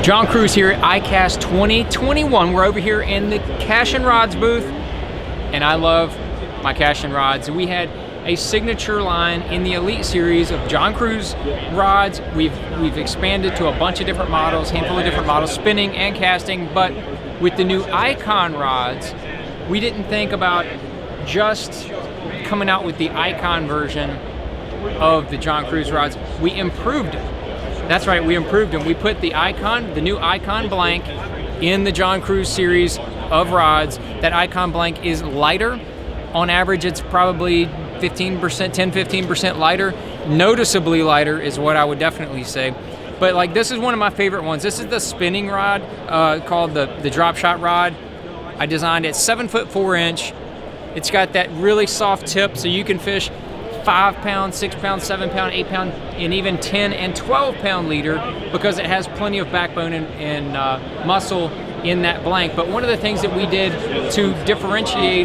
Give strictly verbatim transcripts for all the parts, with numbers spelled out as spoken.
John Cruz here at I CAST twenty twenty-one. We're over here in the Cashion rods booth, and I love my Cashion rods. We had a signature line in the Elite series of John Cruz rods. We've we've expanded to a bunch of different models, handful of different models, spinning and casting. But with the new Icon rods, we didn't think about just coming out with the Icon version of the John Cruz rods. We improved it. That's right, we improved them. We put the Icon, the new Icon blank, in the John Cruz series of rods. That Icon blank is lighter. On average, it's probably fifteen percent, ten, fifteen percent lighter. Noticeably lighter is what I would definitely say. But like, this is one of my favorite ones. This is the spinning rod uh, called the, the drop shot rod. I designed it seven foot four inch. It's got that really soft tip, so you can fish five pound, six pound, seven pound, eight pound, and even ten and twelve pound leader, because it has plenty of backbone and, and uh, muscle in that blank. But one of the things that we did to differentiate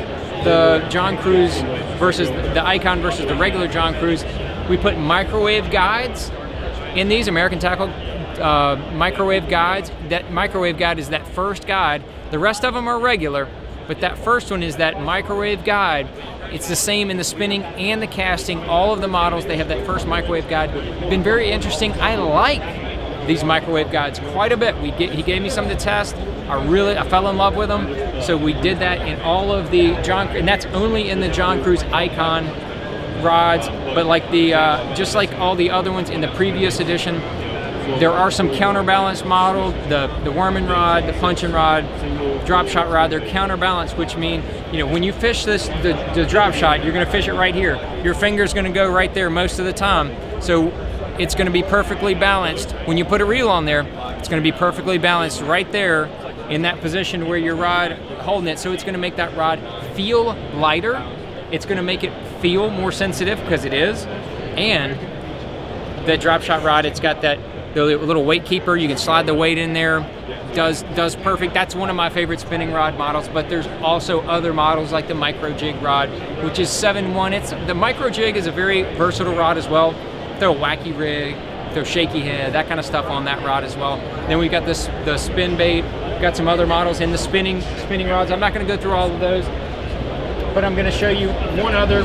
the John Cruz versus the Icon versus the regular John Cruz, we put microwave guides in these American Tackle uh, microwave guides. That microwave guide is that first guide. The rest of them are regular, but that first one is that microwave guide. It's the same in the spinning and the casting. All of the models, they have that first microwave guide. Been very interesting. I like these microwave guides quite a bit. We get, he gave me some to test. I really, I fell in love with them. So we did that in all of the John, and that's only in the John Cruz Icon rods. But like the, uh, just like all the other ones in the previous edition, there are some counterbalance models, the, the worming rod, the punching rod, drop shot rod. They're counterbalanced, which mean, you know, when you fish this, the, the drop shot, you're gonna fish it right here. Your finger's gonna go right there most of the time. So it's gonna be perfectly balanced. When you put a reel on there, it's gonna be perfectly balanced right there in that position where your rod holding it. So it's gonna make that rod feel lighter. It's gonna make it feel more sensitive, because it is. And the drop shot rod, it's got that the little weight keeper. You can slide the weight in there. Does does perfect. That's one of my favorite spinning rod models. But there's also other models like the micro jig rod, which is seven one. It's the micro jig is a very versatile rod as well. Throw a wacky rig, throw shaky head, that kind of stuff on that rod as well. Then we got this the spin bait. Got some other models in the spinning spinning rods. I'm not going to go through all of those, but I'm going to show you one other.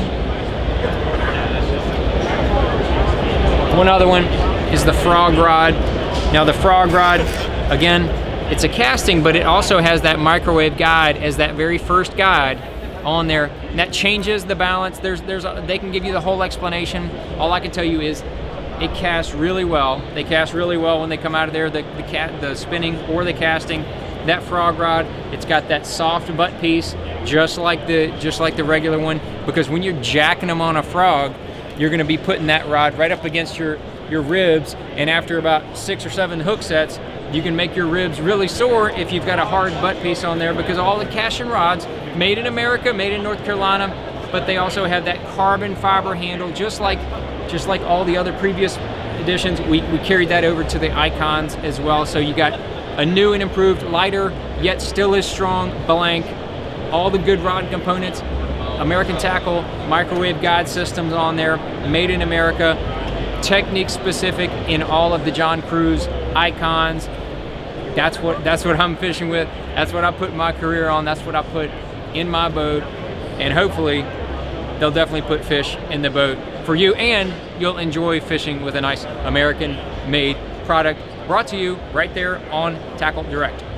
One other one is the frog rod. Now the frog rod, again, it's a casting, but it also has that microwave guide as that very first guide on there. And that changes the balance. There's, there's, a, they can give you the whole explanation. All I can tell you is it casts really well. They cast really well when they come out of there, the, the, cat, the spinning or the casting. That frog rod, it's got that soft butt piece, just like the, just like the regular one, because when you're jacking them on a frog, you're gonna be putting that rod right up against your your ribs, and after about six or seven hook sets, you can make your ribs really sore if you've got a hard butt piece on there, because all the Cashion rods, made in America, made in North Carolina, but they also have that carbon fiber handle, just like just like all the other previous editions. We, we carried that over to the Icons as well, so you got a new and improved, lighter, yet still is strong blank, all the good rod components, American Tackle microwave guide systems on there, made in America, technique specific in all of the John Cruz Icons. That's what that's what I'm fishing with. That's what I put my career on. That's what I put in my boat, and hopefully they'll definitely put fish in the boat for you, and you'll enjoy fishing with a nice American made product brought to you right there on TackleDirect.